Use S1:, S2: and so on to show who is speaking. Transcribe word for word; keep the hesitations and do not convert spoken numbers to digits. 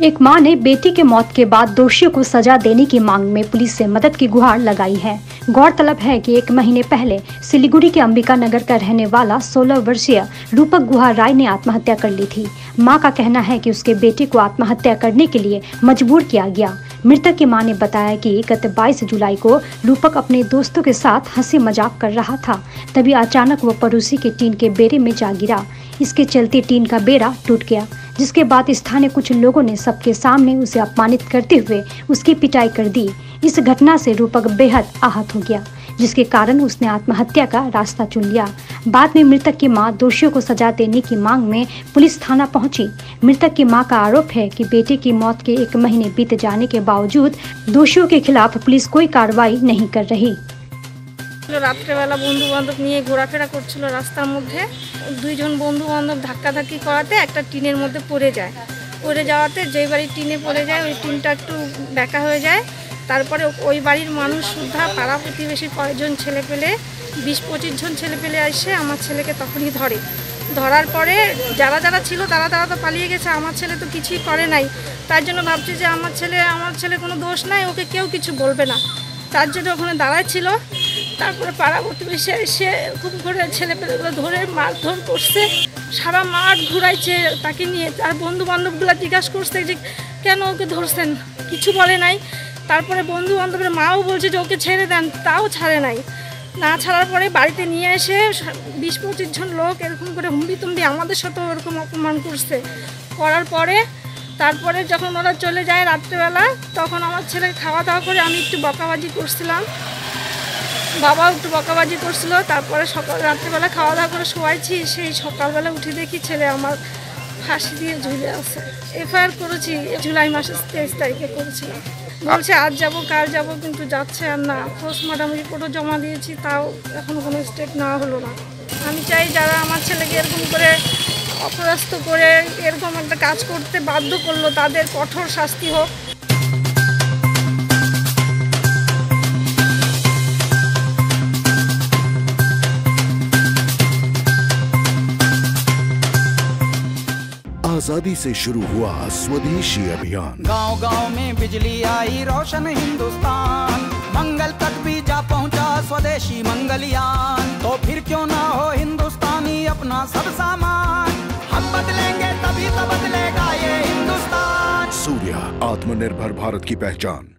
S1: एक मां ने बेटी के मौत के बाद दोषियों को सजा देने की मांग में पुलिस से मदद की गुहार लगाई है। गौरतलब है कि एक महीने पहले सिलीगुड़ी के अंबिका नगर का रहने वाला सोलह वर्षीय रूपक गुहा राय ने आत्महत्या कर ली थी। मां का कहना है कि उसके बेटे को आत्महत्या करने के लिए मजबूर किया गया। मृतक की मां ने बताया कि गत बाईस जुलाई को रूपक अपने दोस्तों के साथ हंसी मजाक कर रहा था, तभी अचानक वो पड़ोसी के टीन के बेड़े में जा गिरा। इसके चलते टीन का बेड़ा टूट गया, जिसके बाद स्थानीय कुछ लोगों ने सबके सामने उसे अपमानित करते हुए उसकी पिटाई कर दी। इस घटना से रूपक बेहद आहत हो गया, जिसके कारण उसने आत्महत्या का रास्ता चुन लिया। बाद में मृतक की मां दोषियों को सजा देने की मांग में पुलिस थाना पहुंची। मृतक की मां का आरोप है कि बेटे की मौत के एक महीने बीत जाने के बावजूद दोषियों के खिलाफ पुलिस कोई कार्रवाई नहीं कर रही।
S2: রাত্রেবেলা বন্ধু বান্ধব নিয়ে ঘোরাফেরা করছিল রাস্তার মধ্যে, দুইজন বন্ধু বান্ধব ধাক্কাধাক্কি করাতে একটা টিনের মধ্যে পড়ে যায়। পড়ে যাওয়াতে যেই বাড়ির টিনে পড়ে যায় ওই টিনটা একটু বেঁকা হয়ে যায়। তারপরে ওই বাড়ির মানুষ সুদ্ধা পাড়া প্রতিবেশী কয়েকজন ছেলে পেলে বিশ পঁচিশ জন ছেলে পেলে এসে আমার ছেলেকে তখনই ধরে। ধরার পরে যারা যারা ছিল তারা তারা তো পালিয়ে গেছে, আমার ছেলে তো কিছুই করে নাই। তার জন্য ভাবছি যে আমার ছেলে আমার ছেলে কোনো দোষ নাই, ওকে কেউ কিছু বলবে না, তার জন্য ওখানে দাঁড়ায় ছিল। তারপরে পাড়া প্রতিবেশী এসে খুব করে ছেলেপেলেগুলো ধরে মারধর করছে, সারা মাঠ ঘুরাইছে তাকে নিয়ে। তার বন্ধু বান্ধবগুলো জিজ্ঞাসা করছে যে কেন ওকে ধরছেন, কিছু বলে নাই। তারপরে বন্ধু বান্ধবের মাও বলছে যে ওকে ছেড়ে দেন, তাও ছাড়ে নাই। না ছাড়ার পরে বাড়িতে নিয়ে এসে বিশ পঁচিশ জন লোক এরকম করে হুমড়ি তুমড়ি আমাদের সাথেও এরকম অপমান করছে। করার পরে তারপরে যখন ওরা চলে যায় রাত্রেবেলা, তখন আমার ছেলে খাওয়া দাওয়া করে আমি একটু বকাবাজি করছিলাম, বাবাও একটু বকাবাজি করছিল। তারপরে সকাল রাত্রেবেলা খাওয়া দাওয়া করে শোয়াইছি, সেই সকালবেলা উঠে দেখি ছেলে আমার ফাঁসি দিয়ে ঝুলে আছে। এফআইআর করেছি জুলাই মাসের তেইশ তারিখে করেছিলাম। বলছে আজ যাবো কাল যাবো, কিন্তু যাচ্ছে আর না। পোস্টমর্টম রিপোর্টও জমা দিয়েছি, তাও এখনও কোনো স্টেপ নেওয়া হলো না। আমি চাই যারা আমার ছেলেকে এরকম করে অপরাস্ত করে এরকম একটা কাজ করতে বাধ্য করলো তাদের কঠোর শাস্তি হোক।
S3: आजादी से शुरू हुआ स्वदेशी अभियान,
S4: गांव गांव में बिजली आई रोशन हिंदुस्तान, मंगल तक भी जा पहुंचा स्वदेशी मंगलयान। तो फिर क्यों ना हो हिंदुस्तानी अपना सब सामान, हम बदलेंगे तभी तो बदलेगा ये हिंदुस्तान।
S3: सूर्या, आत्मनिर्भर भारत की पहचान।